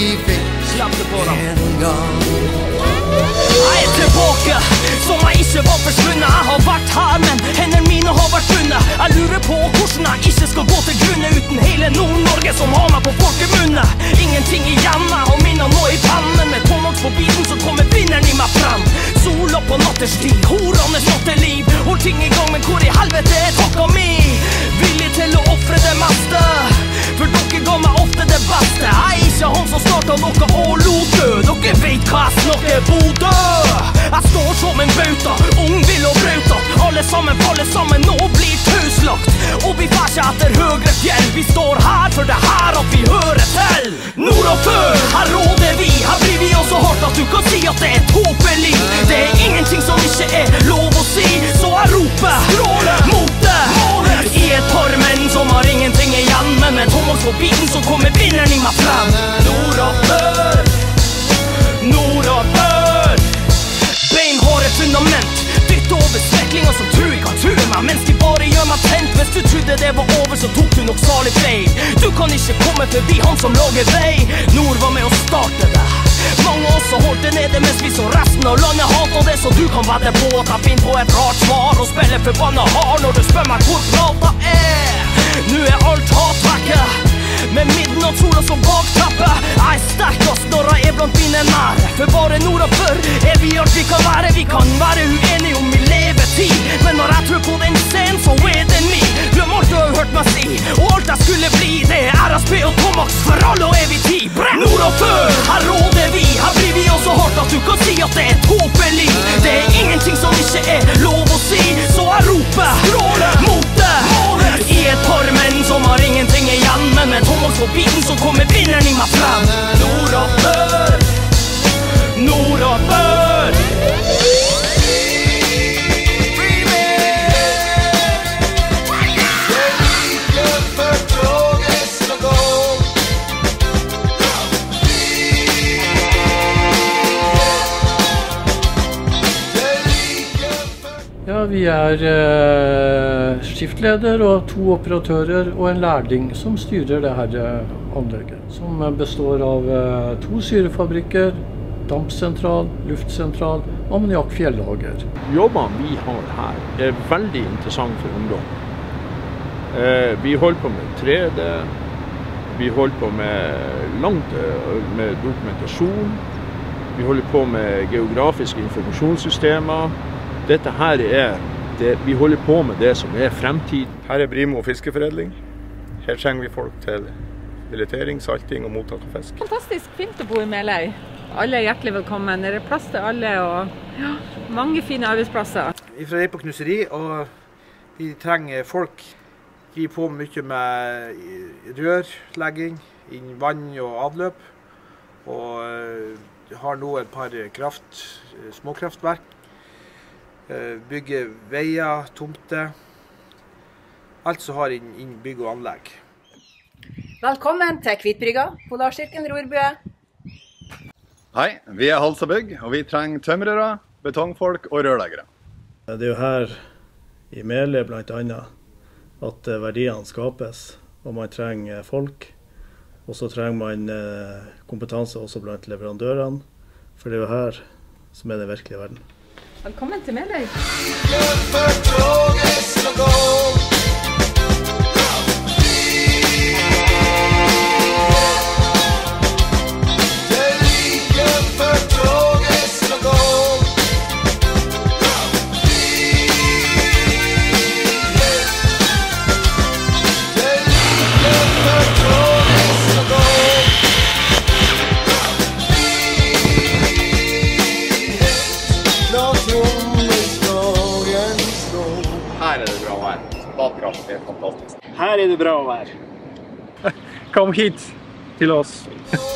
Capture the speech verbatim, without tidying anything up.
Slapp det på da. Jeg er tilbake, som jeg ikke var forsvunnet. Jeg har vært her, men hendene mine har vært bundet. Jeg lurer på hvordan jeg ikke skal gå til grunne uten hele Nord-Norge som har meg på folkemunne. Ingenting igjen, jeg har minnet nå i pennen. Med tånaks på bilen så kommer vinneren i meg frem. Sola på natterstid, horene snatter liv. Hold ting i gang, men hvor i helvete er takka mi? Villig til å offre det meste, for dere ga meg ofte det beste. Jeg er ikke han som startet noe og lot dø. Dere vet hva jeg snakker, Bodø. Jeg står som en bauta, ung, vill og brauta. Alle sammen faller sammen og blir tauslagt. Og vi fær ikke etter høyre fjell. Vi står her for det her at vi hører til. Nord og før, her råder vi. Her blir vi også hardt at du kan si at det er tåpelig. Det er ingenting som ikke er lov å si. Så jeg roper, stråle, mot det. I et par menn som har ingenting igjen. Men med tånaks på biten så kommer vinneren i meg frem. Nord og før, nord og før. Beinharde fundament, dytt over sveklinger som tror jeg kan true meg, mens de bare gjør meg tent. Hvis du trodde det var over, så tok du nok salig feil. Du kan ikke komme forbi han som lager vei. Nord var med å starte det. Mange også holdt det nede mens vi så resten av landet hater det. Så du kan vedde på at jeg finner på et rart svar og spiller forbanna hard når du spør meg hvor plata er. Nå er alt hatvekket, med midnattssola som bakteppe. Jeg er sterkast når jeg er blant mine nære, for bare nord og før er vi alt vi kan være. Vi kan være uenige om i levetid, men når jeg tror på den scenen så er den min. Glem alt du har hørt meg si, og alt jeg skulle bli. Det er R S P og Tomax for all og evig tid. Brenn! Nord og før, her råder vi. Her blir vi også hardt at du kan si at det er tåpelig. Det er ingenting som ikke er lov å si. Så jeg roper, stråle, mot det. I et par menn som har ingenting igjen, men med tånaks på biten så kommer vinneren i meg frem. Nord og før, nord og før. Ja, vi er eh, skiftleder og to operatører og en lærling som styrer det her anlegget, som består av eh, to syrefabrikker, dampsentral, luftsentral og ammoniakkfjellager. Jobbene vi har her er veldig interessant for ungdom. Eh, vi holder på med tre D, vi holder på med langt med dokumentasjon, vi holder på med geografiske informasjonssystemer. Dette her er det vi holder på med, det som er fremtiden. Her er Brimo fiskeforedling. Her trenger vi folk til filetering, salting og mottak av fisk. Fantastisk fint å bo i Meløy. Alle er hjertelig velkommen. Det er plass til alle og ja, mange fine arbeidsplasser. Vi er på knuseri, og vi trenger folk. Vi driver på mye med rørlegging, inn vann og avløp. Og har nå et par kraft, småkraftverk. Bygge veier, tomter, alt som har inn, inn bygg og anlegg. Velkommen til Kvitbrygga, Polarsirkelen Rorbø. Hei, vi er Hals og Bygg, og vi trenger tømrere, betongfolk og rørleggere. Det er jo her i Meløy blant annet at verdiene skapes, og man trenger folk. Og så trenger man kompetanse også blant leverandørene, for det er jo her som er den virkelige verden. Velkommen til Meløy. Her er det bra å være. Badkraft er fantastisk. Her er det bra å være. Kom hit til oss.